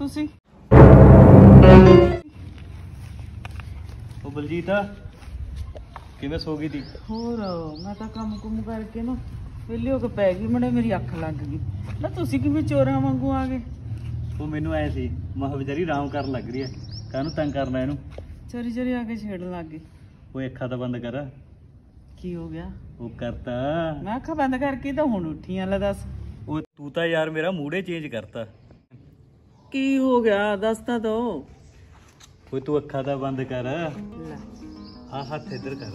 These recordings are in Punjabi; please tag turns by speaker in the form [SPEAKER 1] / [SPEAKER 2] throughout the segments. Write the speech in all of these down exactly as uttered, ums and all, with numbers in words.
[SPEAKER 1] ਤੁਸੀਂ?
[SPEAKER 2] ਉਹ ਬਲਜੀਤ ਕਿਵੇਂ ਸੋ ਗਈ ਤੀ?
[SPEAKER 1] ਹੋਰ ਮੈਂ ਤਾਂ ਕੰਮ ਕੁਮ ਕਰਕੇ ਨਾ ਵਿਹਲੀ ਹੋ ਕੇ ਪੈ ਗਈ, ਮੜੇ ਮੇਰੀ ਅੱਖ ਲੱਗ ਗਈ ਨਾ। ਤੁਸੀਂ ਕਿਵੇਂ ਚੋਰਾਂ ਵਾਂਗੂ ਆ ਗਏ?
[SPEAKER 2] ਉਹ ਮੈਨੂੰ ਐ ਸੀ ਮਹਾ ਵਿਚਾਰੀ ਆਰਾਮ ਕਰਨ ਲੱਗ ਰਹੀ ਐ, ਕਾਹਨੂੰ ਤੰਗ ਕਰਨਾ ਇਹਨੂੰ।
[SPEAKER 1] ਚੋਰੀ ਚੋਰੀ ਆ ਕੇ ਛੇੜਨ ਲੱਗ ਗਏ।
[SPEAKER 2] ਉਹ ਅੱਖਾਂ ਤਾਂ ਬੰਦ ਕਰ।
[SPEAKER 1] ਕੀ ਹੋ ਗਿਆ?
[SPEAKER 2] ਉਹ ਕਰਤਾ
[SPEAKER 1] ਮੈਂ ਅੱਖਾਂ ਬੰਦ ਕਰਕੇ ਤਾਂ ਹੁਣ ਉੱਠੀਆਂ। ਲੈ ਦੱਸ।
[SPEAKER 2] ਉਹ ਤੂੰ ਤਾਂ ਯਾਰ ਮੇਰਾ ਮੂਡ ਹੀ ਚੇਂਜ ਕਰਤਾ।
[SPEAKER 1] ਕੀ ਹੋ ਗਿਆ ਦੱਸ ਤਾਂ ਦੋ।
[SPEAKER 2] ਓਏ ਤੂੰ ਅੱਖਾਂ ਤਾਂ ਬੰਦ ਕਰ।
[SPEAKER 1] ਲੈ
[SPEAKER 2] ਆ ਹੱਥ ਇੱਧਰ ਕਰ।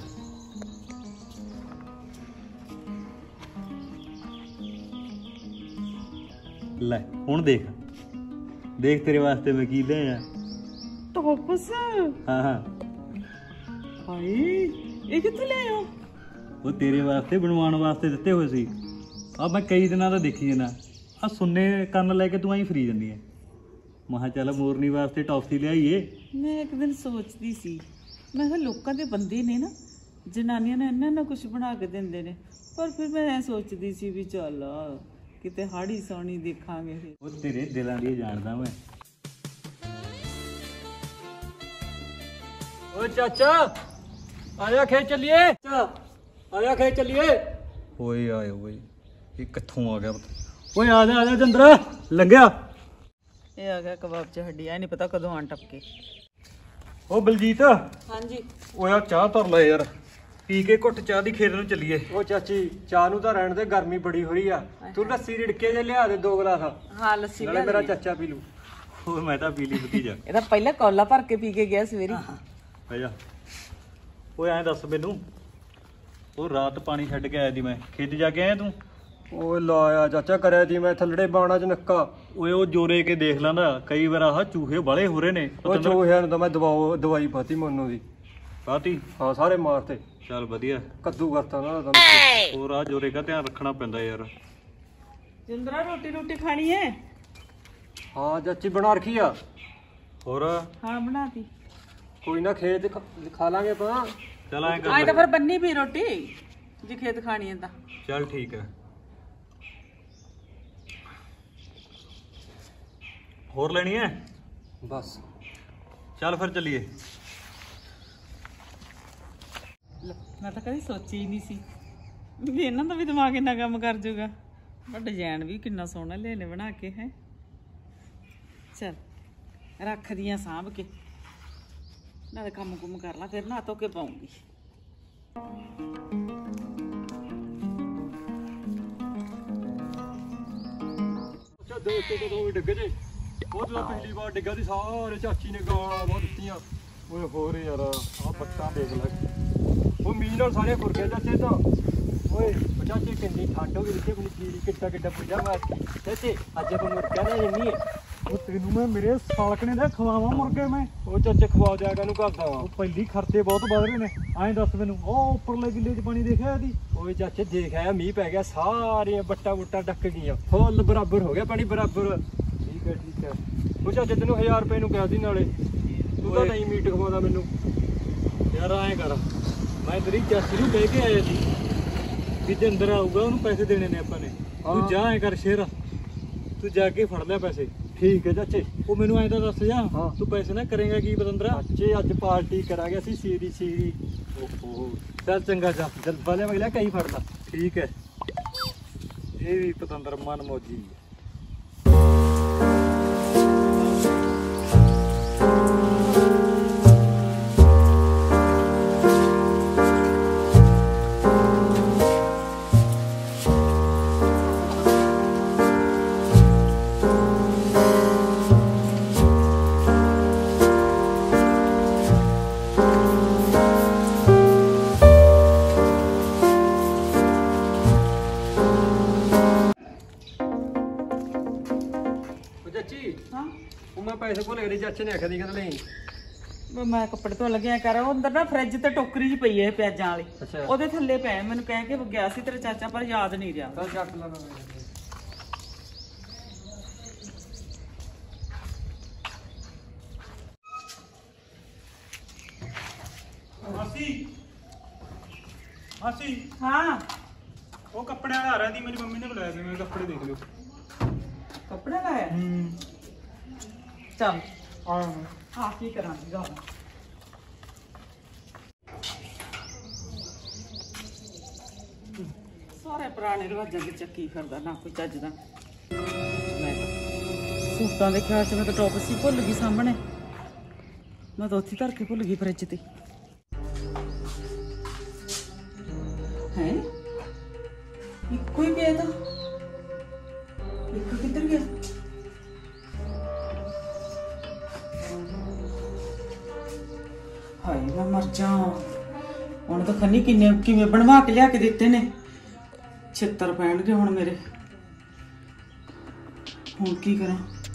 [SPEAKER 2] ਲੈ ਹੁਣ ਦੇਖ ਦੇਖ ਤੇਰੇ ਵਾਸਤੇ ਮੈਂ ਕੀ ਲਿਆ।
[SPEAKER 1] ਟੋਪਸ?
[SPEAKER 2] ਹਾਂ ਹਾਂ।
[SPEAKER 1] ਹਾਏ ਇਹ ਕਿੱਥੋਂ ਲੈ ਆਇਓ?
[SPEAKER 2] ਉਹ ਤੇਰੇ ਵਾਸਤੇ ਬਣਵਾਉਣ ਵਾਸਤੇ ਦਿੱਤੇ ਹੋਏ ਸੀ। ਆ ਮੈਂ ਕਈ ਦਿਨਾਂ ਦਾ ਦੇਖੀ ਜਾਂਦਾ। ਆ ਸੁੰਨੇ ਕੰਨ ਲੈ ਕੇ ਤੂੰ ਆਈ ਫਰੀ ਜਾਂਦੀ ਐ। ਮਹਾ ਚੱਲ ਮੋਰਨੀ ਵਾਸਤੇ ਟੌਫੀ ਲਿਆਈਏ।
[SPEAKER 1] ਮੈਂ ਇੱਕ ਦਿਨ ਸੋਚਦੀ ਸੀ, ਮੈਂ ਕਿਹਾ ਲੋਕਾਂ ਦੇ ਬੰਦੇ ਨੇ ਨਾ, ਜਨਾਨੀਆਂ ਨੇ ਇੰਨਾ ਇੰਨਾ ਕੁਛ ਬਣਾ ਕੇ ਦਿੰਦੇ ਨੇ, ਪਰ ਫਿਰ ਮੈਂ ਐ ਸੋਚਦੀ ਸੀ ਵੀ ਚੱਲ ਕਿਤੇ ਹਾੜੀ ਸੋਣੀ ਦੇਖਾਂਗੇ। ਫਿਰ
[SPEAKER 2] ਉਹ ਤੇਰੇ ਦਿਲਾਂ ਦੀ ਜਾਣਦਾ ਮੈਂ।
[SPEAKER 3] ਓਏ ਚਾਚਾ ਆਇਆ ਖੇਤ ਚੱਲੀਏ। ਆਇਆ ਖੇਤ ਚੱਲੀਏ।
[SPEAKER 2] ਓਏ ਆਏ ਓਏ ਇਹ ਕਿੱਥੋਂ ਆ ਗਿਆ?
[SPEAKER 3] ਓਏ ਆ ਜਾ ਆ ਜਾ ਚੰਦਰਾ ਲੰਘਿਆ।
[SPEAKER 1] ਇਹ ਆ ਗਿਆ ਕਬਾਬ ਚ ਹੱਡੀ, ਐ ਨਹੀਂ ਪਤਾ ਕਦੋਂ ਆਣ ਟਪਕੇ।
[SPEAKER 2] ਉਹ ਬਲਜੀਤ
[SPEAKER 1] ਹਾਂਜੀ।
[SPEAKER 2] ਓਏ ਆ ਚਾਹ ਧਰ ਲੈ ਯਾਰ, ਪੀ ਕੇ ਘੁੱਟ ਚਾਹ ਦੀ ਖੇਤ ਨੂੰ ਚੱਲੀਏ।
[SPEAKER 3] ਉਹ ਚਾਚੀ ਚਾਹ ਨੂੰ ਤਾਂ ਰਹਿਣ ਦੇ, ਗਰਮੀ ਬੜੀ ਹੋ ਰਹੀ ਆ। ਤੂੰ ਲੱਸੀ ਰਿੜਕੇ ਜੇ ਲਿਆ ਦੇ ਦੋ ਗਲਾਸ।
[SPEAKER 1] ਹਾਂ ਲੱਸੀ
[SPEAKER 3] ਨਾਲੇ ਮੇਰਾ ਚਾਚਾ ਪੀ ਲੂ।
[SPEAKER 2] ਓਏ ਮੈਂ ਤਾਂ ਪੀ ਲਈ ਭਤੀਜਾ।
[SPEAKER 1] ਇਹ ਤਾਂ ਪਹਿਲਾਂ ਕੌਲਾ ਭਰ ਕੇ ਪੀ ਕੇ ਗਿਆ ਸਵੇਰੇ।
[SPEAKER 2] ਆ ਜਾ। ਓਏ ਐਂ ਦੱਸ ਮੈਨੂੰ, ਉਹ ਰਾਤ ਪਾਣੀ ਛੱਡ ਕੇ ਆਇਆ ਸੀ ਮੈਂ, ਖੇਤ ਜਾ ਕੇ ਆਇਆ ਤੂੰ?
[SPEAKER 3] ਓਏ ਲਾਇਆ ਚਾਚਾ ਕਰਿਆ ਜੀ ਮੈਂ ਥੱਲੜੇ ਬਾਣਾ ਚ ਨੱਕਾ।
[SPEAKER 2] ਓਏ ਉਹ ਜੋਰੇ ਕੇ ਦੇਖ ਲੈਂਦਾ, ਕਈ ਵਾਰ ਆਹ ਚੂਹੇ ਬਾਲੇ ਹੋ ਰਹੇ ਨੇ।
[SPEAKER 3] ਉਹ ਚੋਹਿਆਂ ਨੂੰ ਤਾਂ ਮੈਂ ਦਵਾਓ ਦਵਾਈ ਪਾਤੀ ਮੋਨੂ ਦੀ।
[SPEAKER 2] ਪਾਤੀ?
[SPEAKER 3] ਹਾਂ ਸਾਰੇ ਮਾਰਤੇ।
[SPEAKER 2] ਚੱਲ ਵਧੀਆ।
[SPEAKER 3] ਕੱਦੂ ਕਰਤਾ ਨਾ ਤਾਂ।
[SPEAKER 2] ਹੋਰ ਆ ਜੋਰੇ ਦਾ ਧਿਆਨ ਰੱਖਣਾ ਪੈਂਦਾ ਯਾਰ।
[SPEAKER 1] ਜਿੰਦਰਾ ਰੋਟੀ ਰੋਟੀ ਖਾਣੀ ਹੈ?
[SPEAKER 3] ਹਾਂ ਚਾਚੀ ਬਣਾ ਰਖੀ ਆ।
[SPEAKER 2] ਹੋਰ
[SPEAKER 1] ਹਾਂ ਬਣਾਤੀ।
[SPEAKER 3] ਕੋਈ ਨਾ ਖੇਤ ਖ- ਖਾ ਲਾਂਗੇ ਆਪਾਂ।
[SPEAKER 2] ਚੱਲ ਐਂ
[SPEAKER 1] ਆਏ
[SPEAKER 2] ਕਰ।
[SPEAKER 1] ਤਾਂ ਫਿਰ ਬੰਨੀ ਵੀ ਰੋਟੀ ਜੇ ਖੇਤ ਖਾਣੀ ਹੈ ਤਾਂ।
[SPEAKER 2] ਚੱਲ ਠੀਕ ਹੈ। ਹੋਰ ਲੈਣੀ ਹੈ?
[SPEAKER 3] ਬਸ
[SPEAKER 2] ਚੱਲ ਫਿਰ ਚੱਲੀਏ।
[SPEAKER 1] ਲੈ, ਮੈਂ ਤਾਂ ਕਦੀ ਸੋਚੀ ਹੀ ਨਹੀਂ ਸੀ ਵੀ ਇਹਨਾਂ ਦਾ ਵੀ ਦਿਮਾਗ ਇੰਨਾ ਕੰਮ ਕਰ ਜੂਗਾ। ਪਰ ਡਿਜ਼ਾਈਨ ਵੀ ਕਿੰਨਾ ਸੋਹਣਾ ਲੈਨੇ ਬਣਾ ਕੇ ਹੈ। ਚੱਲ ਰੱਖਦੀਆਂ ਸਾਂਭ ਕੇ, ਨਾਲੇ ਕੰਮ ਕੁਮ ਕਰ ਲਾ, ਫਿਰ ਨਹਾ ਧੋ ਕੇ ਪਾਉਂਗੀ।
[SPEAKER 3] ਅੱਛਾ ਦੇਖ ਕੇ ਕਦੋਂ ਵੀ ਡਿੱਗੇ ਜੇ। ਉਹ ਤਾਂ ਪਹਿਲੀ ਵਾਰ ਡਿੱਗਾ ਸੀ, ਸਾਰੇ ਚਾਚੀ ਨੇ ਗਾਲਾਂ ਬਹੁਤ ਦਿੱਤੀਆਂ। ਓਏ ਹੋਰ ਯਾਰ ਆਹ ਪੱਟਾਂ ਦੇਖ ਲੈ, ਉਹ ਮੀਂਹ ਨਾਲ ਸਾਰੇ ਖੁਰ ਗਏ ਚਾਚੇ ਤਾਂ। ਓਏ ਉਹ ਚਾਚੇ ਕਿੰਨੀ ਠੰਡ ਹੋ ਗਈ ਇੱਥੇ, ਆਪਣੀ ਕੀੜੀ ਕਿੱਡਾ ਕਿੱਡਾ ਪੁੱਜਾ ਮਾਰਤੀ। ਚਾਚੇ ਅੱਜ ਆਪਾਂ ਮੁਰਗਾ ਨਾ ਜੰਨੀ ਹੈ।
[SPEAKER 2] ਉਹ ਤੈਨੂੰ ਮੈਂ ਮੇਰੇ ਸਾਲਕਣੇ ਦਾ ਖਵਾਵਾਂ ਮੁਰਗੇ ਮੈਂ।
[SPEAKER 3] ਉਹ ਚਾਚੇ ਖਵਾ ਦਿਆ ਕਾਹਨੂੰ ਕਰਦਾ ਵਾ।
[SPEAKER 2] ਉਹ ਪਹਿਲੀ ਖਰਚੇ ਬਹੁਤ ਵੱਧ ਰਹੇ ਨੇ। ਐਂ ਦੱਸ ਮੈਨੂੰ, ਉਹ ਉੱਪਰਲੇ ਕਿੱਲੇ 'ਚ ਪਾਣੀ ਦੇਖਿਆ ਇਹਦੀ?
[SPEAKER 3] ਓਏ ਚਾਚੇ ਦੇਖ ਆਇਆ, ਮੀਂਹ ਪੈ ਗਿਆ, ਸਾਰੀਆਂ ਬੱਟਾ ਬੁੱਟਾ ਡੱਕ ਗਈਆਂ, ਫੁੱਲ ਬਰਾਬਰ ਹੋ ਗਿਆ ਪਾਣੀ ਬਰਾਬਰ। ਠੀਕ ਹੈ ਠੀਕ ਹੈ। ਉਹ ਚਾਚੇ ਤੈਨੂੰ ਹਜ਼ਾਰ ਰੁਪਏ ਨੂੰ ਕਿਹਾ ਸੀ, ਨਾਲੇ ਤੂੰ ਤਾਂ ਨਹੀਂ ਮੀਟ ਖਵਾਉਂਦਾ ਮੈਨੂੰ।
[SPEAKER 2] ਯਾਰ ਐਂ ਕਰ, ਮੈਂ ਤੇਰੀ ਚਾਚੀ ਨੂੰ ਕਹਿ ਕੇ ਆਇਆ ਸੀ ਵੀ ਜੇ ਅੰਦਰ ਆਊਗਾ ਉਹਨੂੰ ਪੈਸੇ ਦੇਣੇ ਨੇ ਆਪਾਂ ਨੇ। ਤੂੰ ਜਾ ਐਂ ਕਰ ਸ਼ੇਰ, ਤੂੰ ਜਾ ਕੇ ਫੜ ਲੈ ਪੈਸੇ।
[SPEAKER 3] ਠੀਕ ਹੈ ਚਾਚੇ।
[SPEAKER 2] ਉਹ ਮੈਨੂੰ ਐਂ ਤਾਂ ਦੱਸ ਜਾ,
[SPEAKER 3] ਹਾਂ।
[SPEAKER 2] ਤੂੰ ਪੈਸੇ ਨਾ ਕਰੇਗਾ ਕੀ ਪਤੰਦਰਾ?
[SPEAKER 3] ਚਾਚੇ ਅੱਜ ਪਾਰਟੀ ਕਰਾਂਗੇ ਅਸੀਂ ਸੀਰੀ ਸੀਰੀ।
[SPEAKER 2] ਓਹੋ
[SPEAKER 3] ਚੱਲ ਚੰਗਾ ਜਾ, ਜਲ ਵਾਲੇ ਮਗਲਾ ਕਈ ਫੜ ਲਾ।
[SPEAKER 2] ਠੀਕ ਹੈ। ਇਹ ਵੀ ਪਤੰਦਰ ਮਨ ਮੌਜੀ ਹੈ।
[SPEAKER 1] ਹਾਂ
[SPEAKER 3] ਉਹ ਮੈਂ ਪੈਸੇ ਭੁੱਲ ਗਏ, ਚਾਚੇ ਨੇ ਆਖਿਆ ਸੀ ਕਹਿੰਦਾ ਨਹੀਂ।
[SPEAKER 1] ਮੈਂ ਕੱਪੜੇ ਧੋਣ ਲੱਗਿਆ ਕਰ। ਉਹ ਅੰਦਰ ਨਾ ਫਰਿੱਜ ਤੇ ਟੋਕਰੀ ਜੀ ਪਈ ਹੈ ਪਿਆਜ਼ਾਂ ਵਾਲੀ,
[SPEAKER 3] ਅੱਛਾ।
[SPEAKER 1] ਉਹਦੇ ਥੱਲੇ ਪਏ। ਮੈਨੂੰ ਕਹਿ ਕੇ ਗਿਆ ਸੀ ਤੇਰਾ ਚਾਚਾ, ਪਰ ਯਾਦ ਨਹੀਂ ਰਿਹਾ।
[SPEAKER 3] ਚੱਲ ਚੱਕ ਲਾ।
[SPEAKER 2] ਮਾਸੀ ਮਾਸੀ
[SPEAKER 1] ਹਾਂ
[SPEAKER 2] ਉਹ ਕੱਪੜਿਆਂ ਦਾ ਆ ਰਹੀ, ਮੇਰੀ ਮੰਮੀ ਨੇ ਬੁਲਾਇਆ ਸੀ, ਮੈਂ ਕੱਪੜੇ ਦੇਖ ਲਿਓ।
[SPEAKER 1] ਕੱਪੜੇ ਲਾਇਆ?
[SPEAKER 2] ਹੂੰ
[SPEAKER 1] ਚੱਲ ਆਹ ਆ ਕੀ ਕਰਾਂਗੀ ਗਾ ਸਾਰੇ ਪੁਰਾਣੇ ਰਿਵਾਜਾਂ ਦੇ ਚੱਕੀ ਫਿਰਦਾ ਨਾ ਕੋਈ ਚੱਜ ਦਾ ਮੈਂ ਤਾਂ ਸੂਟਾਂ ਦੇ ਖਿਆਲ ਚ ਮੈਂ ਤਾਂ ਟੌਪ ਸੀ ਭੁੱਲ ਗਈ ਸਾਹਮਣੇ ਮੈਂ ਤਾਂ ਉੱਥੇ ਧਰ ਕੇ ਭੁੱਲ ਗਈ ਫਰਿੱਜ ਤੇ ਹੈ ਇੱਕੋ ਹੀ ਪਿਆ ਤਾਂ ਇੱਕ ਕਿੱਧਰ ਗਿਆ ਹਾਏ ਮੈਂ ਮਰ ਜਾ ਹੁਣ ਤਾਂ ਖੰਨੀ ਕਿੰਨੇ ਕਿਵੇਂ ਬਣਵਾ ਕੇ ਲਿਆ ਕੇ ਦਿੱਤੇ ਨੇ ਛਿੱਤਰ ਪੈਣਗੇ ਹੁਣ ਮੇਰੇ ਹੁਣ ਕੀ ਕਰਾਂ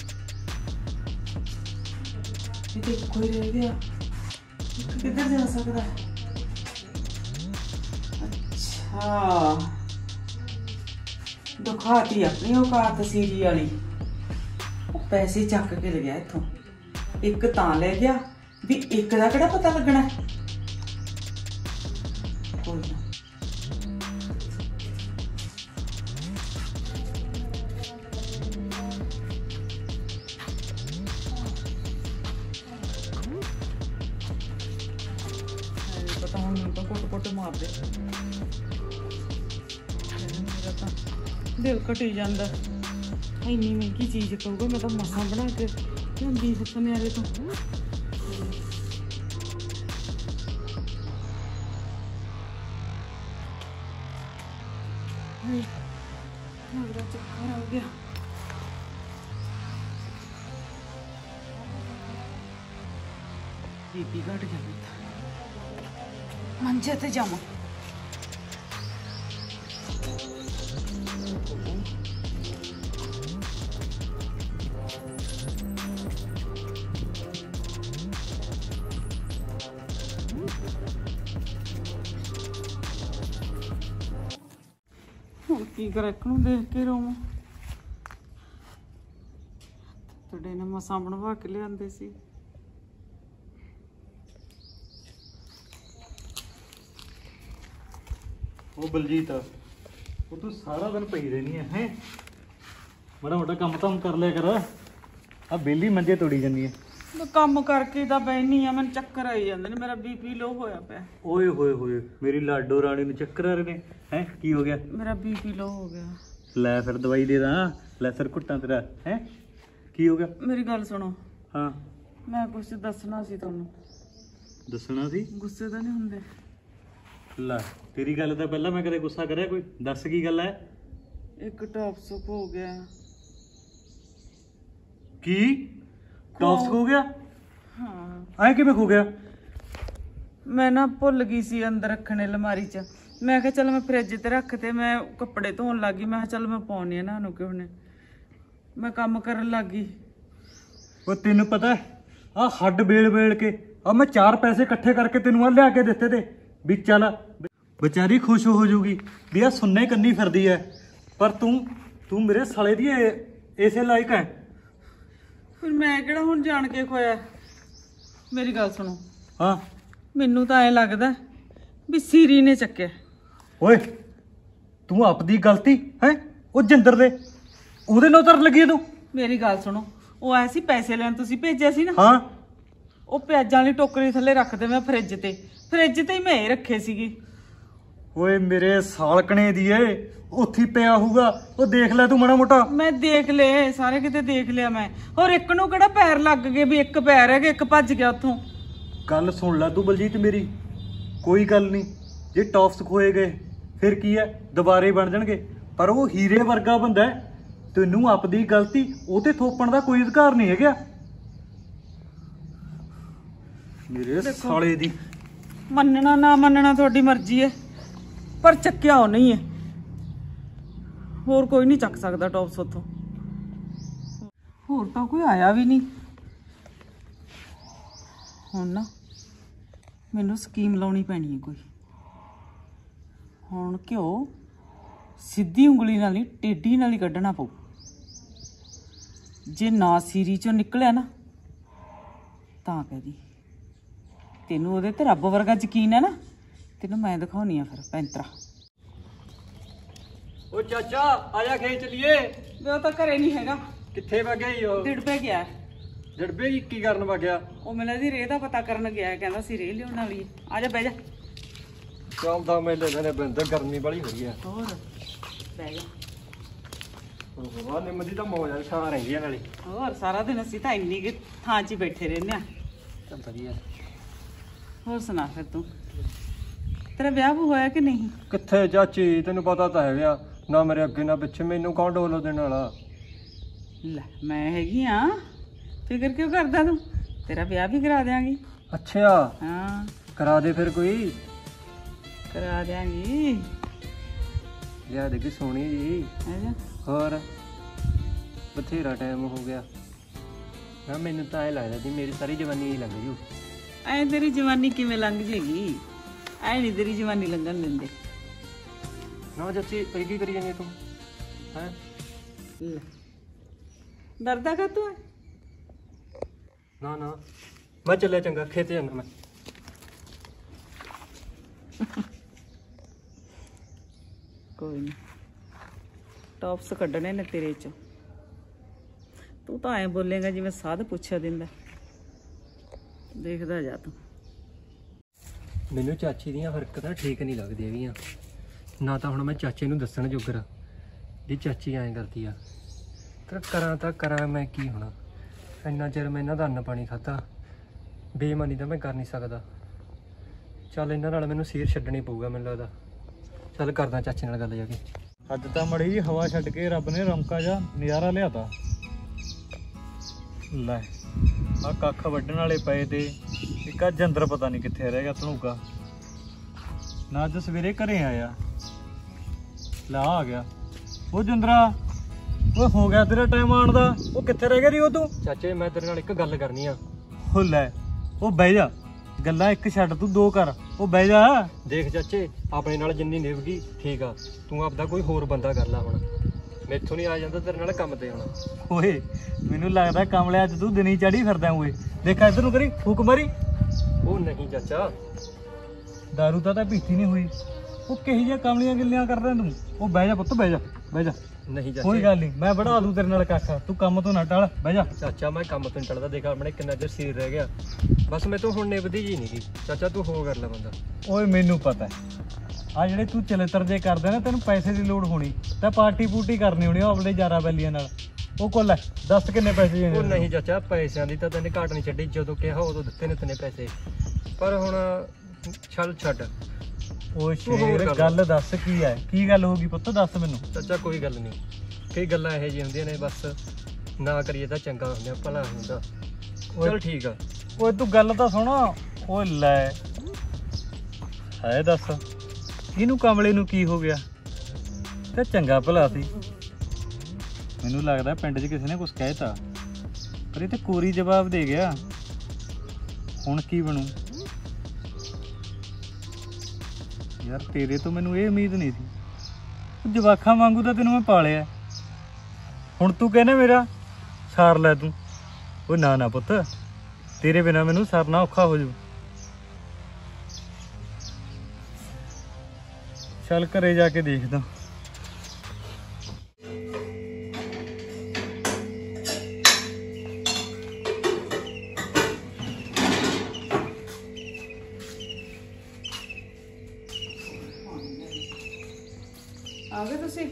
[SPEAKER 1] ਇਹ ਤੇ ਕੋਈ ਰਹਿ ਗਿਆ ਕਿੱਧਰ ਜਾ ਸਕਦਾ ਅੱਛਾ ਦੁਖਾਤੀ ਆਪਣੀ ਔਕਾਤ ਸੀਰੀ ਵਾਲੀ ਪੈਸੇ ਚੱਕ ਕੇ ਲੈ ਗਿਆ ਇੱਥੋਂ ਇੱਕ ਤਾਂ ਲੈ ਗਿਆ ਵੀ ਇੱਕ ਦਾ ਕਿਹੜਾ ਪਤਾ ਲੱਗਣਾ ਕੋਈ ਨਾ ਪਤਾ ਹੁਣ ਮੈਨੂੰ ਤਾਂ ਕੁੱਟ ਕੁੱਟ ਮਾਰ ਦੇ ਮੇਰਾ ਤਾਂ ਦਿਲ ਘਟੀ ਜਾਂਦਾ ਇੰਨੀ ਮਹਿੰਗੀ ਚੀਜ਼ ਕਹੂਗਾ ਮੈਂ ਤਾਂ ਮਸਾਂ ਬਣਾ ਕੇ ਲਿਆਂਦੀ ਸੀ ਸੁਨਿਆਰੇ ਤੋਂ मेरा चक्कर हो गया बीपी घट गया मंजे ते जावा की कर एक देख के रोवां तुहाडे ने मसां बनवा के लिआंदे सी
[SPEAKER 2] ਉਹ ਬਲਜੀਤ ਉਹ ਤੂੰ ਸਾਰਾ ਦਿਨ ਪਈ ਰਹਿਣੀ ਹੈ ਹੈ ਬੜਾ ਵੱਡਾ ਕੰਮ ਤਾਂ ਕਰ ਲਿਆ ਕਰ ਆ ਬੇਲੀ ਮੰਜੇ ਤੋੜੀ ਜਾਂਦੀ ਹੈ
[SPEAKER 1] ਮੈਂ ਕੰਮ ਕਰਕੇ ਤਾਂ ਬੈਣੀ ਆ ਮੈਨੂੰ ਚੱਕਰ ਆਈ ਜਾਂਦੇ ਨੇ ਮੇਰਾ ਬੀਪੀ ਲੋ ਹੋਇਆ ਪਿਆ
[SPEAKER 2] ਓਏ ਹੋਏ ਹੋਏ ਮੇਰੀ ਲਾਡੋ ਰਾਣੀ ਨੂੰ ਚੱਕਰ ਆ ਰਹੇ ਨੇ ਹੈ ਕੀ ਹੋ ਗਿਆ
[SPEAKER 1] ਮੇਰਾ ਬੀਪੀ ਲੋ ਹੋ ਗਿਆ
[SPEAKER 2] ਲੈ ਫਿਰ ਦਵਾਈ ਦੇ ਦਾਂ ਲੈ ਸਰ ਘੁੱਟਾਂ ਤੇਰਾ ਹੈ ਕੀ ਹੋ ਗਿਆ
[SPEAKER 1] ਮੇਰੀ ਗੱਲ ਸੁਣੋ
[SPEAKER 2] ਹਾਂ
[SPEAKER 1] ਮੈਂ ਕੁਝ ਦੱਸਣਾ ਸੀ ਤੁਹਾਨੂੰ
[SPEAKER 2] ਦੱਸਣਾ ਸੀ
[SPEAKER 1] ਗੁੱਸੇ ਤਾਂ ਨਹੀਂ ਹੁੰਦੇ
[SPEAKER 2] ਲੈ ਤੇਰੀ ਗੱਲ ਤਾਂ ਪਹਿਲਾਂ ਮੈਂ ਕਦੇ ਗੁੱਸਾ ਕਰਿਆ ਕੋਈ ਦੱਸ ਕੀ ਗੱਲ ਹੈ
[SPEAKER 1] ਇੱਕ ਟੌਪ ਸੁੱਕ ਹੋ ਗਿਆ
[SPEAKER 2] ਕੀ ਟੌਪਸ ਹੋ ਗਿਆ
[SPEAKER 1] ਹਾਂ
[SPEAKER 2] ਐ ਕਿਵੇਂ ਹੋ ਗਿਆ
[SPEAKER 1] ਮੈਂ ਨਾ ਭੁੱਲ ਗਈ ਸੀ ਅੰਦਰ ਰੱਖਣੇ ਅਲਮਾਰੀ 'ਚ ਮੈਂ ਕਿਹਾ ਚੱਲ ਮੈਂ ਫ੍ਰਿਜ ਤੇ ਰੱਖ ਤੇ ਮੈਂ ਕੱਪੜੇ ਧੋਣ ਲੱਗ ਗਈ ਮੈਂ ਕਿਹਾ ਚੱਲ ਮੈਂ ਪਾਉਣੀ ਆ ਨਾ ਨੂੰ ਕਿਉਂ ਨੇ ਮੈਂ ਕੰਮ ਕਰਨ ਲੱਗ ਗਈ
[SPEAKER 2] ਉਹ ਤੈਨੂੰ ਪਤਾ ਆ ਹੱਡ ਬੇਲ ਬੇਲ ਕੇ ਆ ਮੈਂ ਚਾਰ ਪੈਸੇ ਇਕੱਠੇ ਕਰਕੇ ਤੈਨੂੰ ਆ ਲਿਆ ਕੇ ਦਿੱਤੇ ਤੇ ਵੀ ਚੱਲ ਵਿਚਾਰੀ ਖੁਸ਼ ਹੋ ਜੂਗੀ ਵੀ ਆ ਸੁੰਨੇ ਕੰਨੀ ਫਿਰਦੀ ਐ ਪਰ ਤੂੰ ਤੂੰ ਮੇਰੇ ਸਾਲੇ ਦੀ ਇਸੇ ਲਾਇਕ ਹੈ
[SPEAKER 1] ਫਿਰ ਮੈਂ ਕਿਹੜਾ ਹੁਣ ਜਾਣ ਕੇ ਖੋਇਆ ਮੇਰੀ ਗੱਲ ਸੁਣੋ
[SPEAKER 2] ਹਾਂ
[SPEAKER 1] ਮੈਨੂੰ ਤਾਂ ਐ ਲੱਗਦਾ ਵੀ ਸੀਰੀ ਨੇ ਚੱਕਿਆ
[SPEAKER 2] ਓਏ ਤੂੰ ਆਪਦੀ ਗਲਤੀ ਹੈ ਉਹ ਜਿੰਦਰ ਦੇ ਉਹਦੇ ਨਾਲ ਤਰ ਲੱਗੀ ਤੂੰ
[SPEAKER 1] ਮੇਰੀ ਗੱਲ ਸੁਣੋ ਉਹ ਆਏ ਸੀ ਪੈਸੇ ਲੈਣ ਤੁਸੀਂ ਭੇਜਿਆ ਸੀ ਨਾ
[SPEAKER 2] ਹਾਂ
[SPEAKER 1] ਉਹ ਪਿਆਜ਼ਾਂ ਵਾਲੀ ਟੋਕਰੀ ਥੱਲੇ ਰੱਖਦੇ ਮੈਂ ਫ੍ਰਿਜ ਤੇ ਫ੍ਰਿਜ ਤੇ ਹੀ ਮੈਂ ਹੀ ਰੱਖੇ ਸੀਗੇ
[SPEAKER 2] ਓਏ ਮੇਰੇ ਸਾਲਕਣੇ ਦੀ ਏ ਉੱਥੇ ਪਿਆ ਹੋਊਗਾ ਉਹ ਦੇਖ ਲੈ ਤੂੰ ਮਾੜਾ ਮੋਟਾ
[SPEAKER 1] ਮੈਂ ਦੇਖ ਲਏ ਸਾਰੇ ਕਿਤੇ ਦੇਖ ਲਿਆ ਮੈਂ ਹੋਰ ਇੱਕ ਨੂੰ ਕਿਹੜਾ ਪੈਰ ਲੱਗ ਗਏ ਵੀ ਇੱਕ ਪੈਰ ਹੈਗਾ ਇੱਕ ਭੱਜ ਗਿਆ ਉੱਥੋਂ
[SPEAKER 2] ਗੱਲ ਸੁਣ ਲੈ ਤੂੰ ਬਲਜੀਤ ਮੇਰੀ ਕੋਈ ਗੱਲ ਨਹੀਂ ਜੇ ਟੌਪਸ ਖੋਏ ਗਏ ਫਿਰ ਕੀ ਹੈ ਦੁਬਾਰੇ ਬਣ ਜਾਣਗੇ ਪਰ ਉਹ ਹੀਰੇ ਵਰਗਾ ਬੰਦਾ ਤੈਨੂੰ ਆਪਦੀ ਗਲਤੀ ਉਹ ਤੇ ਥੋਪਣ ਦਾ ਕੋਈ ਅਧਿਕਾਰ ਨਹੀਂ ਹੈਗਾ ਮੇਰੇ ਸਾਲੇ ਦੀ
[SPEAKER 1] ਮੰਨਣਾ ਨਾ ਮੰਨਣਾ ਤੁਹਾਡੀ ਮਰਜ਼ੀ ਹੈ ਪਰ ਚੱਕਿਆ ਉਹ ਨਹੀਂ ਹੈ ਹੋਰ ਕੋਈ ਨਹੀਂ ਚੱਕ ਸਕਦਾ ਟੌਪਸ ਉੱਥੋਂ ਹੋਰ ਤਾਂ ਕੋਈ ਆਇਆ ਵੀ ਨਹੀਂ ਹੁਣ ਨਾ ਮੈਨੂੰ ਸਕੀਮ ਲਾਉਣੀ ਪੈਣੀ ਹੈ ਕੋਈ ਹੁਣ ਘਿਓ ਸਿੱਧੀ ਉਂਗਲੀ ਨਾਲ ਨਹੀਂ ਟੇਢੀ ਨਾਲ ਹੀ ਕੱਢਣਾ ਪਊ ਜੇ ਨਾ ਸੀਰੀ ਚੋਂ ਨਿਕਲਿਆ ਨਾ ਤਾਂ ਕਹਦੀ ਤੈਨੂੰ ਉਹਦੇ ਤੇ ਰੱਬ ਵਰਗਾ ਯਕੀਨ ਹੈ ਨਾ ਤੈਨੂੰ ਮੈਂ ਦਿਖਾਉਣੀ ਆ ਫਿਰ ਪੈਂਤਰਾ
[SPEAKER 3] ਓ ਚਾਚਾ ਆਇਆ ਖੇਤ ਚਲੀਏ
[SPEAKER 1] ਉਹ ਤਾਂ ਘਰੇ ਨਹੀਂ ਹੈਗਾ
[SPEAKER 3] ਕਿੱਥੇ ਵਗ ਗਈ ਉਹ
[SPEAKER 1] ਡਿੜ ਪੈ ਗਿਆ
[SPEAKER 3] ਜੜਬੇ ਕੀ ਕੀ ਕਰਨ ਵਗਿਆ?
[SPEAKER 1] ਉਹ ਮੈਨੂੰ ਇਹਦੀ ਰੇਹ ਦਾ ਪਤਾ ਕਰਨ ਗਿਆ, ਕਹਿੰਦਾ ਸੀ ਰੇਹ ਲਿਆਉਣ ਵਾਲੀ ਹੈ। ਆ ਜਾ ਬਹਿ ਜਾ।
[SPEAKER 3] ਸ਼ਾਮ ਦਾ ਮੇਲੇ ਨੇ ਬੰਦ ਗਰਮੀ ਬੜੀ ਹੋ ਰਹੀ ਹੈ।
[SPEAKER 1] ਹੋਰ ਬਹਿ ਜਾ।
[SPEAKER 3] ਉਹ ਨਿੰਮ ਦੀ ਤਾਂ ਮੌਜ ਆ, ਛਾਂ ਰਹਿੰਦੀ ਆ ਨਾਲੇ।
[SPEAKER 1] ਹੋਰ ਸਾਰਾ ਦਿਨ ਅਸੀਂ ਤਾਂ ਇੰਨੀ ਕਿ ਥਾਂ 'ਚ ਹੀ ਬੈਠੇ ਰਹਿੰਦੇ ਆ।
[SPEAKER 3] ਚੱਲ ਵਧੀਆ।
[SPEAKER 1] ਹੋਰ ਸੁਣਾ ਫਿਰ ਤੂੰ, ਤੇਰਾ ਵਿਆਹ ਵੀ ਹੋਇਆ ਕਿ ਨਹੀਂ?
[SPEAKER 3] ਕਿੱਥੇ ਚਾਚੀ, ਤੈਨੂੰ ਪਤਾ ਤਾਂ ਹੈਗਾ, ਨਾ ਮੇਰੇ ਅੱਗੇ ਨਾ ਪਿੱਛੇ, ਮੈਨੂੰ ਕੌਣ ਡੋਲੋ ਦੇਣ ਵਾਲਾ।
[SPEAKER 1] ਲੈ ਮੈਂ ਹੈਗੀ ਆ, ਫਿਕਰ ਕਿਉਂ ਕਰਦਾ ਤੂੰ? ਤੇਰਾ ਵਿਆਹ ਵੀ ਕਰਾ ਦਿਆਂਗੀ।
[SPEAKER 3] ਅੱਛਾ
[SPEAKER 1] ਹਾਂ
[SPEAKER 3] ਕਰਾ ਦੇ ਫਿਰ ਕੋਈ।
[SPEAKER 1] ਕਰਾ ਦਿਆਂਗੀ।
[SPEAKER 3] ਲਿਆ ਦੇਖੀ ਸੋਹਣੀ ਜੀ।
[SPEAKER 1] ਹੈਗਾ
[SPEAKER 3] ਹੋਰ ਬਥੇਰਾ ਟਾਈਮ ਹੋ ਗਿਆ ਨਾ, ਮੈਨੂੰ ਤਾਂ ਐ ਲੱਗਦਾ ਸੀ ਮੇਰੀ ਸਾਰੀ ਜਵਾਨੀ ਹੀ ਲੰਘ ਜੂ।
[SPEAKER 1] ਐ ਤੇਰੀ ਜਵਾਨੀ ਕਿਵੇਂ ਲੰਘ ਜੇਗੀ? ਐ ਨਹੀਂ ਤੇਰੀ ਜਵਾਨੀ ਲੰਘਣ ਦਿੰਦੇ।
[SPEAKER 3] ਨਾ ਚਾਚੀ ਇਹ ਕੀ ਕਰੀ ਜਾਂਦੀ ਤੂੰ ਹੈ?
[SPEAKER 1] ਲੈ ਡਰਦਾ ਕਾ ਤੂੰ?
[SPEAKER 3] ਨਾ ਨਾ ਮੈਂ ਚੱਲਿਆ, ਚੰਗਾ ਖੇਤ ਜਾਂਦਾ ਮੈਂ।
[SPEAKER 1] ਕੋਈ ਨਹੀਂ, ਟੌਪਸ ਕੱਢਣੇ ਨੇ ਤੇਰੇ ਚੋਂ। ਤੂੰ ਤਾਂ ਐਂ ਬੋਲੇਗਾ ਜਿਵੇਂ ਸਾਧ ਪੁੱਛਿਆ ਦਿੰਦਾ। ਦੇਖਦਾ ਜਾ ਤੂੰ।
[SPEAKER 3] ਮੈਨੂੰ ਚਾਚੀ ਦੀਆਂ ਹਰਕਤਾਂ ਠੀਕ ਨਹੀਂ ਲੱਗਦੀਆਂ ਹੈਗੀਆਂ। ਨਾ ਤਾਂ ਹੁਣ ਮੈਂ ਚਾਚੇ ਨੂੰ ਦੱਸਣ ਜੋਗਰ ਵੀ ਚਾਚੀ ਐਂ ਕਰਦੀ ਆ, ਤਾਂ ਕਰਾਂ ਤਾਂ ਕਰਾਂ ਮੈਂ ਕੀ ਹੁਣ? ਇੰਨਾ ਚਿਰ ਮੈਂ ਇਹਨਾਂ ਦਾ ਅੰਨ ਪਾਣੀ ਖਾਧਾ, ਬੇਈਮਾਨੀ ਤਾਂ ਮੈਂ ਕਰ ਨਹੀਂ ਸਕਦਾ। ਚੱਲ ਇਹਨਾਂ ਨਾਲ ਮੈਨੂੰ ਸੀਰ ਛੱਡਣੀ ਪਊਗਾ ਮੈਨੂੰ ਲੱਗਦਾ। ਚੱਲ ਕਰਦਾ ਚਾਚੇ ਨਾਲ ਗੱਲ ਜਾ ਕੇ।
[SPEAKER 2] ਅੱਜ ਤਾਂ ਮੜੀ ਜੀ ਹਵਾ ਛੱਡ ਕੇ ਰੱਬ ਨੇ ਰਮਕਾ ਜਾ ਨਜ਼ਾਰਾ ਲਿਆਤਾ। ਲੈ ਆ ਕੱਖ ਵੱਢਣ ਵਾਲੇ ਪਏ ਤੇ ਇੱਕ ਆ ਜੰਦਰ ਪਤਾ ਨਹੀਂ ਕਿੱਥੇ ਰਹਿ ਗਿਆ ਧਨੂਕਾ। ਨਾ ਅੱਜ ਸਵੇਰੇ ਘਰੇ ਆਇਆ, ਲਾ ਆ ਗਿਆ। ਉਹ ਜੰਦਰਾ, ਉਹ ਹੋ ਗਿਆ ਤੇਰਾ ਟਾਈਮ ਆਉਣ ਦਾ, ਉਹ ਕਿੱਥੇ ਰਹਿ ਗਿਆ ਰੀ ਉਹ ਤੂੰ?
[SPEAKER 3] ਚਾਚੇ ਮੈਂ ਤੇਰੇ ਨਾਲ ਇੱਕ ਗੱਲ ਕਰਨੀ ਆ।
[SPEAKER 2] ਉਹ ਲੈ ਉਹ ਬਹਿ ਜਾ, ਗੱਲਾਂ ਇੱਕ ਛੱਡ ਤੂੰ ਦੋ ਕਰ, ਉਹ ਬਹਿ ਜਾ।
[SPEAKER 3] ਦੇਖ ਚਾਚੇ ਆਪਣੇ ਨਾਲ ਜਿੰਨੀ ਨਿਭ ਗਈ ਠੀਕ ਆ, ਤੂੰ ਆਪਦਾ ਕੋਈ ਹੋਰ ਬੰਦਾ ਕਰ ਲੈ ਹੁਣ। ਮੈਥੋਂ ਨਹੀਂ ਆ ਜਾਂਦਾ ਤੇਰੇ ਨਾਲ ਕੰਮ ਤੇ ਹੁਣ।
[SPEAKER 2] ਓਏ ਮੈਨੂੰ ਲੱਗਦਾ ਕਮਲਿਆ ਅੱਜ ਤੂੰ ਦਿਨੀ ਚੜੀ ਫਿਰਦਾ ਓਏ। ਦੇਖਾ ਇੱਧਰ ਨੂੰ ਕਰੀ ਫੂਕ ਮਾਰੀ।
[SPEAKER 3] ਉਹ ਨਹੀਂ ਚਾਚਾ,
[SPEAKER 2] ਦਾਰੂ ਤਾਂ ਤਾਂ ਪੀਤੀ ਨਹੀਂ ਹੋਈ। ਉਹ ਕਿਹੋ ਜਿਹੀਆਂ ਕਮਲੀਆਂ ਗਿੱਲੀਆਂ ਕਰਦਾ ਤੂੰ? ਉਹ ਬਹਿ ਜਾ ਪੁੱਤ, ਬਹਿ ਜਾ ਬਹਿ ਜਾ।
[SPEAKER 3] ਨਹੀਂ
[SPEAKER 2] ਕੋਈ
[SPEAKER 3] ਚਾਚੇ
[SPEAKER 2] ਗੱਲ ਨਹੀਂ, ਮੈਂ ਬੜਾ ਦੂੰ ਤੇਰੇ ਨਾਲ ਕੱਖ, ਤੂੰ ਕੰਮ ਤੋਂ ਨਾ ਟਲ, ਬਹਿ ਜਾ।
[SPEAKER 3] ਚਾਚਾ ਮੈਂ ਕੰਮ ਤੋਂ ਨੀ ਟਲਦਾ, ਦੇਖ ਆਪਣੇ ਕਿੰਨਾ ਚਿਰ ਸੀਰ ਰਹਿ ਗਿਆ, ਬਸ ਮੈਂ ਤੋਂ ਹੁਣ ਨਿਭਦੀ ਜੀ ਨਹੀਂ ਗੀ। ਚਾਚਾ ਤੂੰ ਹੋ ਕਰ ਲੈ ਬੰਦਾ।
[SPEAKER 2] ਓਏ ਮੈਨੂੰ ਪਤਾ ਆ ਜਿਹੜੇ ਤੂੰ ਚਲੇਤਰ ਜੇ ਕਰਦਾ ਨਾ, ਤੈਨੂੰ ਪੈਸੇ ਦੀ ਲੋੜ ਹੋਣੀ ਤਾਂ ਪਾਰਟੀ ਪੂਰਟੀ ਕਰਨੀ ਹੋਣੀ ਉਹ ਆਪਣੇ ਯਾਰਾਂ ਬੈਲੀਆਂ ਨਾਲ। ਉਹ ਕੋਲ ਲੈ ਦੱਸ ਕਿੰਨੇ ਪੈਸੇ
[SPEAKER 3] ਉਹ
[SPEAKER 2] ਦੇਣੇ?
[SPEAKER 3] ਨਹੀਂ ਚਾਚਾ ਪੈਸਿਆਂ ਦੀ ਤਾਂ ਤੈਨੇ ਘਾਟ ਨਹੀਂ ਛੱਡੀ, ਜਦੋਂ ਕਿਹਾ ਉਦੋਂ ਦਿੱਤੇ ਨੇ ਤੈਨੇ ਪੈਸੇ, ਪਰ ਹੁਣ ਛੱਲ ਛੱਡ।
[SPEAKER 2] ਓਏ
[SPEAKER 3] ਤੂੰ ਹੋਰ
[SPEAKER 2] ਸ਼ੇਰ
[SPEAKER 3] ਕਰ ਲੈ।
[SPEAKER 2] ਗੱਲ ਦੱਸ ਕੀ ਹੈ, ਕੀ ਗੱਲ ਹੋ ਗਈ ਪੁੱਤ ਦੱਸ ਮੈਨੂੰ।
[SPEAKER 3] ਚਾਚਾ ਕੋਈ ਗੱਲ ਨਹੀਂ, ਕਈ ਗੱਲਾਂ ਇਹੋ ਜਿਹੀਆਂ ਹੁੰਦੀਆਂ ਨੇ ਬਸ ਨਾ ਕਰੀਏ ਤਾਂ ਚੰਗਾ ਹੁੰਦਾ, ਭਲਾ ਹੁੰਦਾ। ਚਲ ਠੀਕ ਆ।
[SPEAKER 2] ਓਏ ਤੂੰ ਗੱਲ ਤਾਂ ਸੁਣ। ਓਏ ਲੈ ਹੈ ਦੱਸ ਇਹਨੂੰ ਕਮਲੇ ਨੂੰ ਕੀ ਹੋ ਗਿਆ? ਤੇ ਚੰਗਾ ਭਲਾ ਸੀ, ਮੈਨੂੰ ਲੱਗਦਾ ਪਿੰਡ 'ਚ ਕਿਸੇ ਨੇ ਕੁਝ ਕਹਿਤਾ, ਪਰ ਇਹ ਤੇ ਕੋਰੀ ਜਵਾਬ ਦੇ ਗਿਆ। ਹੁਣ ਕੀ ਬਣੂ ਯਾਰ? ਤੇਰੇ ਤੋਂ ਮੈਨੂੰ ਇਹ ਉਮੀਦ ਨਹੀਂ ਸੀ। ਜਵਾਖਾਂ ਵਾਂਗੂ ਤਾਂ ਤੈਨੂੰ ਮੈਂ ਪਾਲਿਆ, ਹੁਣ ਤੂੰ ਕਹਿੰਦਾ ਮੇਰਾ ਸਾਰ ਲੈ ਤੂੰ। ਓਏ ਨਾ ਨਾ ਪੁੱਤ, ਤੇਰੇ ਬਿਨਾ ਮੈਨੂੰ ਸਰਨਾ ਔਖਾ ਹੋ ਜੂ। ਚੱਲ ਘਰੇ ਜਾ ਕੇ ਦੇਖਦਾ।
[SPEAKER 1] ਆ ਗਏ ਤੁਸੀਂ?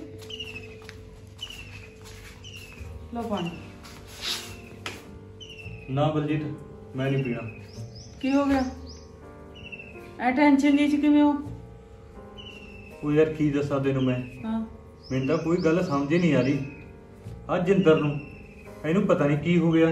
[SPEAKER 1] ਲੋ ਪਾਣੀ।
[SPEAKER 2] ਨਾ ਬਲਜੀਤ ਮੈਂ ਨਹੀਂ ਪੀਣਾ।
[SPEAKER 1] ਕੀ ਹੋ ਗਿਆ? ਐ ਟੈਨਸ਼ਨ ਜੀ ਚ ਕਿਵੇਂ ਹੋ?
[SPEAKER 2] ਉਹ ਯਾਰ ਕੀ ਦੱਸਾਂ ਤੈਨੂੰ ਮੈਂ,
[SPEAKER 1] ਹਾਂ
[SPEAKER 2] ਮੈਨੂੰ ਤਾਂ ਕੋਈ ਗੱਲ ਸਮਝ ਹੀ ਨਹੀਂ ਆ ਰਹੀ। ਆ ਜਿੰਦਰ ਨੂੰ ਇਹਨੂੰ ਪਤਾ ਨਹੀਂ ਕੀ ਹੋ ਗਿਆ,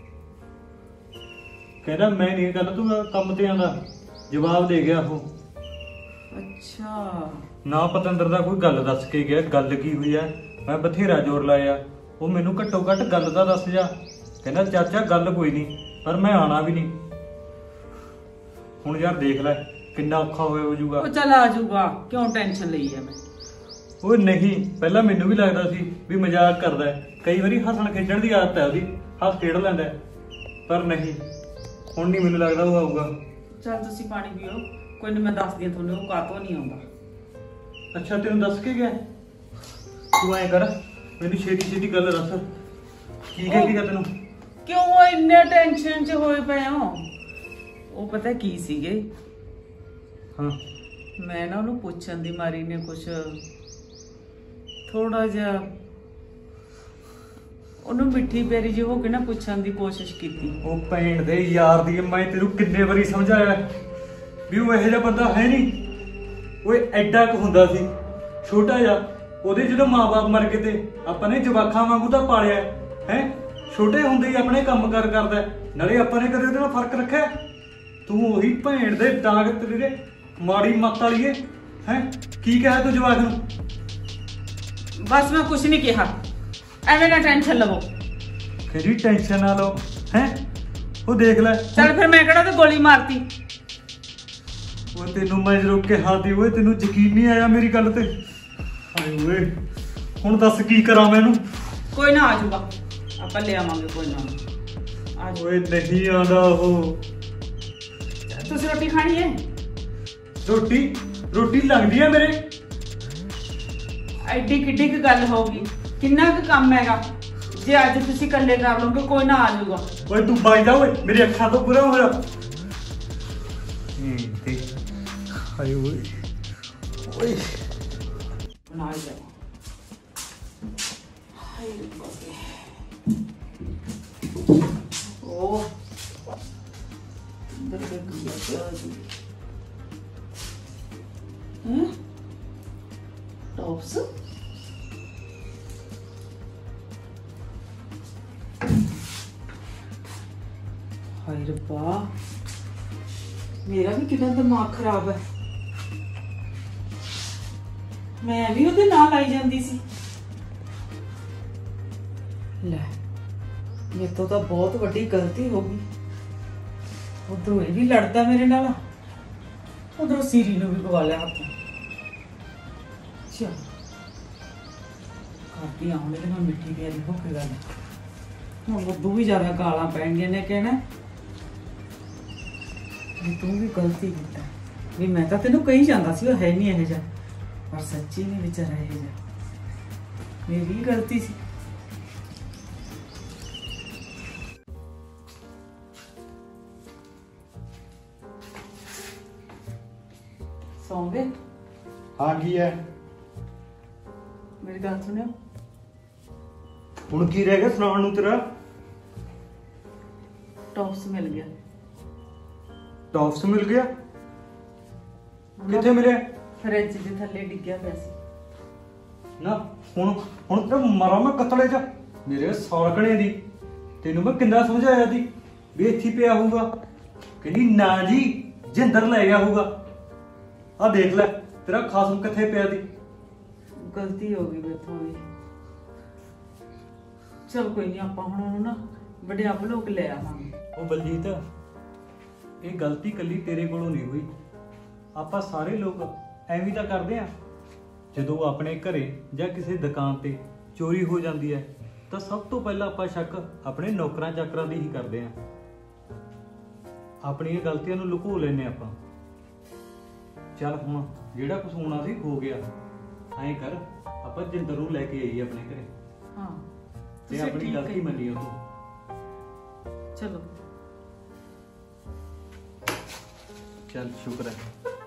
[SPEAKER 2] ਕਹਿੰਦਾ ਮੈਂ ਨਹੀਂ ਗੱਲ ਤੂੰ ਕੰਮ ਤੇ ਆਂਦਾ, ਜਵਾਬ ਦੇ ਗਿਆ ਉਹ।
[SPEAKER 1] ਅੱਛਾ
[SPEAKER 2] ਨਾ ਪਤੰਦਰ ਦਾ ਕੋਈ ਗੱਲ ਦੱਸ ਕੇ ਗਿਆ, ਗੱਲ ਕੀ ਹੋਈ ਆ? ਮੈਂ ਬਥੇਰਾ ਜ਼ੋਰ ਲਾਇਆ, ਉਹ ਮੈਨੂੰ ਘੱਟੋ ਘੱਟ ਗੱਲ ਤਾਂ ਦੱਸ ਜਾ। ਕਹਿੰਦਾ ਚਾਚਾ ਗੱਲ ਕੋਈ ਨਹੀਂ, ਪਰ ਮੈਂ ਆਣਾ ਵੀ ਨਹੀਂ। ਹੁਣ ਯਾਰ ਦੇਖ ਲੈ ਕਿੰਨਾ ਔਖਾ ਹੋਇਆ ਹੋ ਜਾਊਗਾ।
[SPEAKER 1] ਉਹ ਚੱਲ ਆ ਜਾਊਗਾ, ਕਿਉਂ ਟੈਨਸ਼ਨ ਲਈ ਆ? ਮੈਂ
[SPEAKER 2] ਉਹ ਨਹੀਂ, ਪਹਿਲਾਂ ਮੈਨੂੰ ਵੀ ਲੱਗਦਾ ਸੀ ਵੀ ਮਜ਼ਾਕ ਕਰਦਾ ਹੈ, ਕਈ ਵਾਰੀ ਹੱਸਣ ਖੇਡਣ ਦੀ ਆਦਤ ਹੈ ਉਹਦੀ, ਹੱਸ ਖੇਡ ਲੈਂਦਾ, ਪਰ ਨਹੀਂ ਹੁਣ ਨਹੀਂ ਮੈਨੂੰ ਲੱਗਦਾ ਉਹ ਆਊਗਾ।
[SPEAKER 1] ਚੱਲ ਤੁਸੀਂ ਪਾਣੀ ਪੀਓ, ਕੋਈ ਨਹੀਂ ਮੈਂ ਦੱਸਦੀ ਹਾਂ ਤੁਹਾਨੂੰ ਉਹ ਕਾਹਤੋਂ ਨਹੀਂ ਆਉਂਦਾ।
[SPEAKER 2] ਅੱਛਾ ਤੈਨੂੰ ਦੱਸ ਕੇ ਗਿਆ? ਤੂੰ ਐਂ ਕਰ ਮੈਨੂੰ ਛੇਤੀ ਛੇਤੀ ਗੱਲ ਦੱਸ, ਕੀ ਕਹਿੰਦੀ ਗਾ ਤੈਨੂੰ?
[SPEAKER 1] ਕਿਉਂ ਇੰਨੇ ਟੈਨਸ਼ਨ ਚ ਹੋਏ ਪਏ ਹੋ? ਉਹ ਪਤਾ ਕੀ ਸੀਗੇ,
[SPEAKER 2] ਹਾਂ
[SPEAKER 1] ਮੈਂ ਨਾ ਉਹਨੂੰ ਪੁੱਛਣ ਦੀ ਮਾਰੀ ਨੇ ਕੁਛ ਥੋੜਾ ਜਿਹਾ ਉਹਨੂੰ ਮਿੱਠੀ ਪਿਆਰੀ ਜਿਹੀ ਹੋ ਕੇ ਨਾ ਪੁੱਛਣ ਦੀ ਕੋਸ਼ਿਸ਼ ਕੀਤੀ।
[SPEAKER 2] ਉਹ ਭੈਣ ਦੇ ਯਾਰ ਦੀ ਮੈਂ ਤੈਨੂੰ ਕਿੰਨੇ ਵਾਰੀ ਸਮਝਾਇਆ ਵੀ ਉਹ ਇਹੋ ਜਿਹਾ ਬੰਦਾ ਹੈ ਨਹੀਂ। ਓਏ ਐਡਾ ਕੁ ਹੁੰਦਾ ਸੀ ਛੋਟਾ ਜਿਹਾ, ਉਹਦੇ ਜਦੋਂ ਮਾਂ-ਬਾਪ ਮਰ ਗਏ ਤੇ ਆਪਾਂ ਨੇ ਜਵਾਕਾਂ ਵਾਂਗੂ ਤਾਂ ਪਾਲਿਆ ਹੈ। ਛੋਟੇ ਹੁੰਦੇ ਹੀ ਆਪਣੇ ਕੰਮ ਕਾਰ ਕਰਦਾ, ਨਾਲੇ ਆਪਾਂ ਨੇ ਕਦੇ ਉਹਦੇ ਨਾਲ ਫਰਕ ਰੱਖਿਆ? ਤੂੰ ਉਹੀ ਭੈਣ ਦੇ ਡਾਂਗ ਤੇਰੇ ਦੇ ਮਾੜੀ ਮੱਤ ਵਾਲੀਏ ਹੈ। ਕੀ ਕਿਹਾ ਤੂੰ ਜਵਾਕ ਨੂੰ?
[SPEAKER 1] ਬਸ ਮੈਂ ਕੁਛ ਨਹੀਂ ਕਿਹਾ, ਐਵੇਂ ਨਾ ਟੈਨਸ਼ਨ ਲਵੋ।
[SPEAKER 2] ਕਿਹੜੀ ਟੈਨਸ਼ਨ ਨਾ ਲਓ ਹੈ? ਉਹ ਦੇਖ ਲੈ।
[SPEAKER 1] ਚੱਲ ਫਿਰ ਮੈਂ ਕਿਹੜਾ ਤੇ ਗੋਲੀ ਮਾਰਤੀ।
[SPEAKER 2] ਉਹ ਤੈਨੂੰ ਮੈਂ ਜਦੋਂ ਕਿਹਾ ਦੀ ਓਏ ਤੈਨੂੰ ਯਕੀਨ ਨਹੀਂ ਆਇਆ ਮੇਰੀ ਗੱਲ ਤੇ? ਹਾਏ ਓਏ ਹੁਣ ਦੱਸ ਕੀ ਕਰਾਂ ਮੈਨੂੰ?
[SPEAKER 1] ਕੋਈ ਨਾ ਆ ਜਾਊਗਾ, ਆਪਾਂ ਲੈ ਆਵਾਂਗੇ, ਕੋਈ ਨਾ ਆ ਜਾਊ।
[SPEAKER 2] ਓਏ ਨਹੀਂ ਆਉਂਦਾ ਉਹ।
[SPEAKER 1] ਤੁਸੀਂ ਰੋਟੀ ਖਾਣੀ ਹੈ?
[SPEAKER 2] ਰੋਟੀ ਰੋਟੀ ਲੱਗਦੀ ਆ ਮੇਰੇ।
[SPEAKER 1] ਐਡੀ ਕਿੱਡੀ ਕੁ ਗੱਲ ਹੋਊਗੀ, ਕਿੰਨਾ ਕੁ ਕੰਮ ਹੈਗਾ। ਜੇ ਅੱਜ ਤੁਸੀਂ ਇਕੱਲੇ ਕਰ ਲਓਗੇ ਕੋਈ ਨਾ ਆ ਜਾਊਗਾ।
[SPEAKER 2] ਓਏ ਤੂੰ ਬਾਈ ਜਾ ਓਏ, ਮੇਰੀ ਅੱਖਾਂ ਤੋਂ ਪੂਰਾ ਹੋਇਆ। ਹੂੰ ਤੇ ਹਾਏ ਓਏ ਓਏ
[SPEAKER 1] ਬਣਾ ਜਾ। ਹਾਏ ਬਾਬੇ ਉਹ ਦੇਖੋ ਕੀ ਆ ਜੀ। ਹੂੰ ਟੌਪਸ ਹਾਏ ਰੱਬਾ, ਮੇਰਾ ਵੀ ਕਿੰਨਾ ਦਿਮਾਗ ਖਰਾਬ ਹੈ। ਮੈਂ ਵੀ ਉਹਦੇ ਨਾਲ ਆਈ ਜਾਂਦੀ ਸੀ। ਲੈ ਮੇਰੇ ਤੋਂ ਤਾਂ ਬਹੁਤ ਵੱਡੀ ਗਲਤੀ ਹੋ ਗਈ। ਉਧਰੋਂ ਇਹ ਵੀ ਲੜਦਾ ਮੇਰੇ ਨਾਲ, ਉਧਰੋਂ ਸੀਰੀ ਨੂੰ ਵੀ ਪਵਾ ਲਿਆ ਹੱਥ। ਚਲ ਕਰਦੀ ਆ ਹੁਣ ਇਹਦੇ ਨਾਲ ਮਿੱਠੀ ਪਿਆਰੀ ਹੋ ਕੇ ਗੱਲ। ਹੁਣ ਉਦੋਂ ਵੀ ਜ਼ਿਆਦਾ ਗਾਲਾਂ ਪੈਣਗੀਆਂ ਨੇ, ਕਹਿਣਾ ਵੀ ਤੂੰ ਵੀ ਗਲਤੀ ਕੀਤਾ। ਵੀ ਮੈਂ ਤਾਂ ਤੈਨੂੰ ਕਹੀ ਜਾਂਦਾ ਸੀ ਉਹ ਹੈ ਨਹੀਂ ਇਹੋ ਜਿਹਾ, ਪਰ ਸੱਚੀ ਨਹੀਂ ਵਿਚਾਰਾ ਇਹੋ ਜਿਹਾ, ਮੇਰੀ ਗਲਤੀ ਸੀ। ਸੌਂ ਗਏ?
[SPEAKER 2] ਹਾਂ ਕੀ ਹੈ?
[SPEAKER 1] ਮੇਰੀ ਗੱਲ ਸੁਣਿਓ।
[SPEAKER 2] ਹੁਣ ਕੀ ਰਹਿ ਗਿਆ ਸੁਣਾਉਣ ਨੂੰ ਤੇਰਾ?
[SPEAKER 1] ਟੌਪਸ ਮਿਲ ਗਿਆ।
[SPEAKER 2] ਟੌਪਸ ਮਿਲ ਗਿਆ? ਕਿੱਥੇ ਮਿਲਿਆ?
[SPEAKER 1] ਫਰਿੱਜ ਦੇ ਥੱਲੇ ਡਿੱਗਿਆ ਪਿਆ ਸੀ।
[SPEAKER 2] ਨਾ ਹੁਣ ਹੁਣ ਤੇ ਮਰਾਂ ਮੈਂ ਕਤਲੇ ਚ ਮੇਰੇ ਸੌਲਕਣੇ ਦੀ। ਤੈਨੂੰ ਮੈਂ ਕਿੰਨਾ ਸਮਝਾਇਆ ਸੀ ਵੀ ਇੱਥੇ ਪਿਆ ਹੋਊਗਾ। ਕਹਿੰਦੀ ਨਾ ਜੀ ਜਿੰਦਰ ਲੈ ਗਿਆ ਹੋਊਗਾ। ਆ ਦੇਖ ਲੈ ਤੇਰਾ ਖਾਸਮ ਕਿੱਥੇ ਪਿਆ ਦੀ।
[SPEAKER 1] ਗਲਤੀ ਹੋ ਗਈ ਮੇਥੋਂ ਵੀ। ਚਲ ਕੋਈ ਨਹੀਂ, ਆਪਾਂ ਹੁਣ ਉਹਨੂੰ ਨਾ ਵੱਡੇ ਆਪ ਲੋਕ ਲੈ ਆਵਾਂਗੇ।
[SPEAKER 2] ਉਹ ਬਲਜੀਤ, ਇਹ ਗਲਤੀ ਕੱਲੀ ਤੇਰੇ ਕੋਲੋਂ ਨਹੀਂ ਹੋਈ। ਆਪਾਂ ਸਾਰੇ ਲੋਕ ਐਵੇਂ ਤਾਂ ਕਰਦੇ ਆ। ਜਦੋਂ ਆਪਣੇ ਘਰੇ ਜਾਂ ਕਿਸੇ ਦੁਕਾਨ ਤੇ ਚੋਰੀ ਹੋ ਜਾਂਦੀ ਹੈ ਤਾਂ ਸਭ ਤੋਂ ਪਹਿਲਾਂ ਆਪਾਂ ਸ਼ੱਕ ਆਪਣੇ ਨੌਕਰਾਂ ਚਾਕਰਾਂ ਦੀ ਹੀ ਕਰਦੇ ਆ। ਆਪਣੀਆਂ ਗਲਤੀਆਂ ਨੂੰ ਲੁਕੋ ਲੈਨੇ ਆਪਾਂ। ਚੱਲ ਹੁਣ ਜਿਹੜਾ ਕੁਝ ਹੋਣਾ ਸੀ ਹੋ ਗਿਆ। ਐਂ ਕਰ ਆਪਾਂ ਜਿੰਦਰ ਨੂੰ ਲੈ ਕੇ ਆਈਏ ਆਪਣੇ ਘਰੇ।
[SPEAKER 1] ਹਾਂ
[SPEAKER 2] ਤੇ ਆਪਣੀ ਗਲਤੀ ਮੰਨੀ ਉਹ।
[SPEAKER 1] ਚਲੋ
[SPEAKER 2] ਚੱਲ ਸ਼ੁਕਰ ਹੈ।